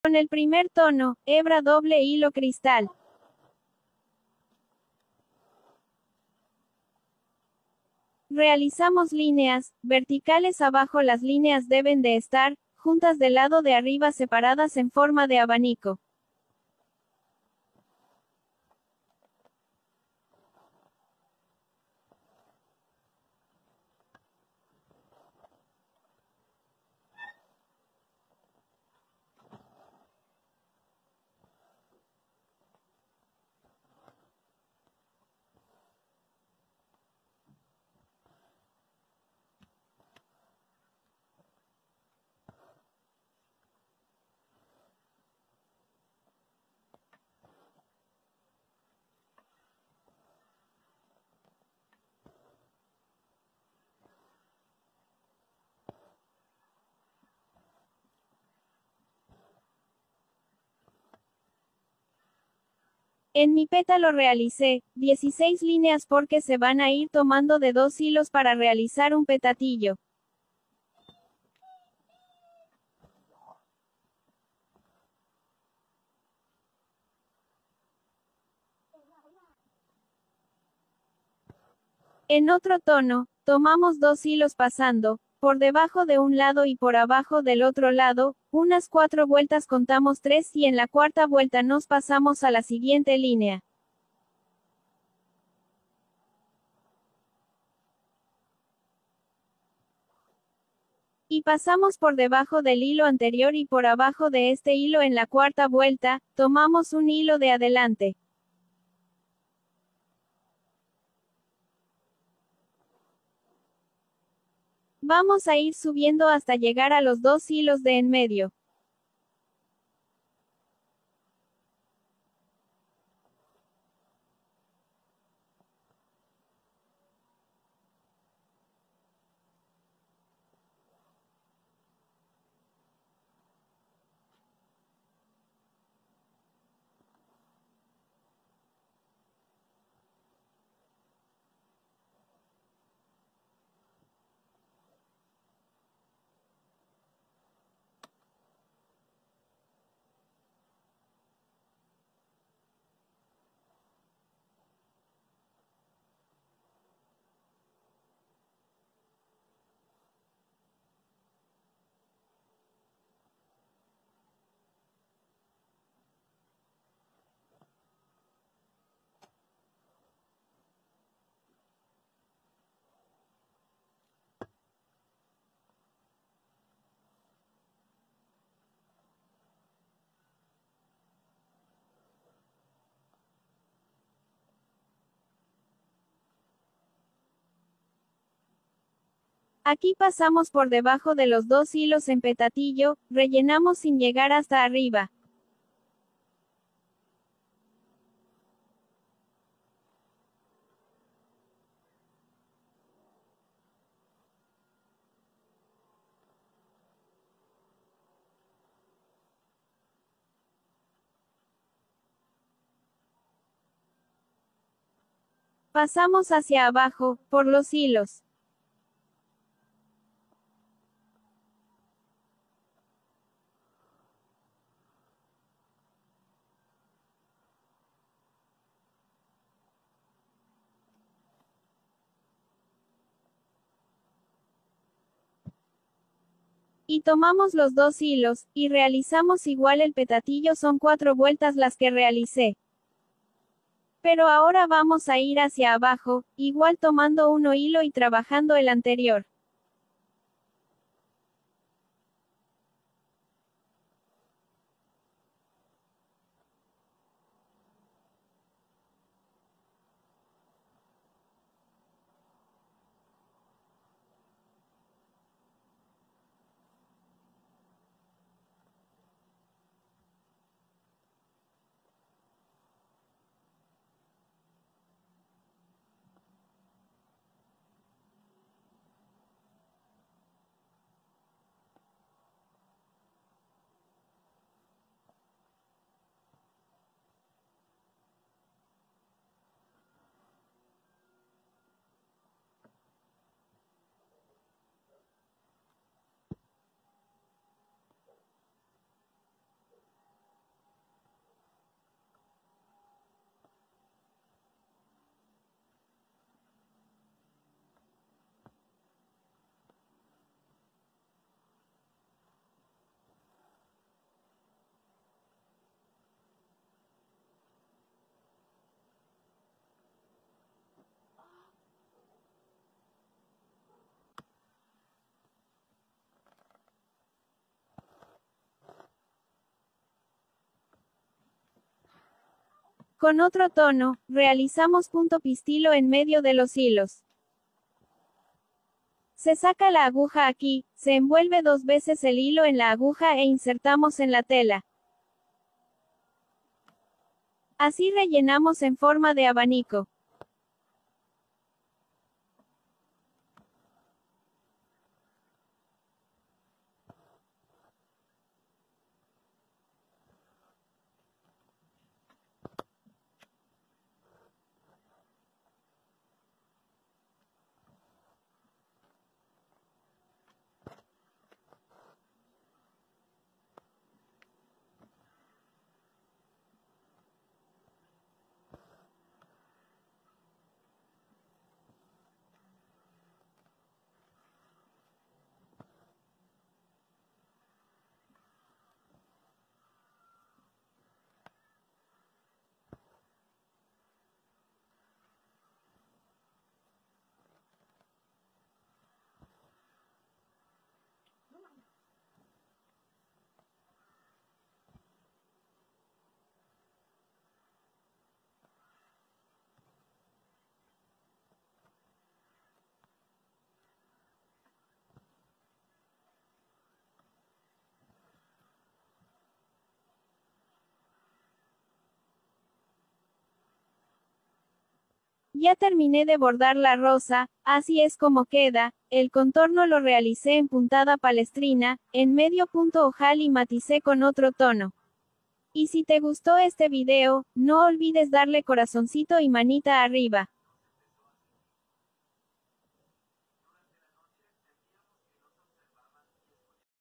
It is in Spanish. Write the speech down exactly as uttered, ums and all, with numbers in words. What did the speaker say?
Con el primer tono, hebra doble hilo cristal. Realizamos líneas verticales abajo. Las líneas deben de estar juntas del lado de arriba, separadas en forma de abanico. En mi pétalo realicé dieciséis líneas porque se van a ir tomando de dos hilos para realizar un petatillo. En otro tono, tomamos dos hilos pasando por debajo de un lado y por abajo del otro lado, unas cuatro vueltas, contamos tres y en la cuarta vuelta nos pasamos a la siguiente línea. Y pasamos por debajo del hilo anterior y por abajo de este hilo. En la cuarta vuelta, tomamos un hilo de adelante. Vamos a ir subiendo hasta llegar a los dos hilos de en medio. Aquí pasamos por debajo de los dos hilos en petatillo, rellenamos sin llegar hasta arriba. Pasamos hacia abajo, por los hilos. Y tomamos los dos hilos, y realizamos igual el petatillo. Son cuatro vueltas las que realicé. Pero ahora vamos a ir hacia abajo, igual tomando uno hilo y trabajando el anterior. Con otro tono, realizamos punto pistilo en medio de los hilos. Se saca la aguja aquí, se envuelve dos veces el hilo en la aguja e insertamos en la tela. Así rellenamos en forma de abanico. Ya terminé de bordar la rosa, así es como queda. El contorno lo realicé en puntada palestrina, en medio punto ojal y maticé con otro tono. Y si te gustó este video, no olvides darle corazoncito y manita arriba.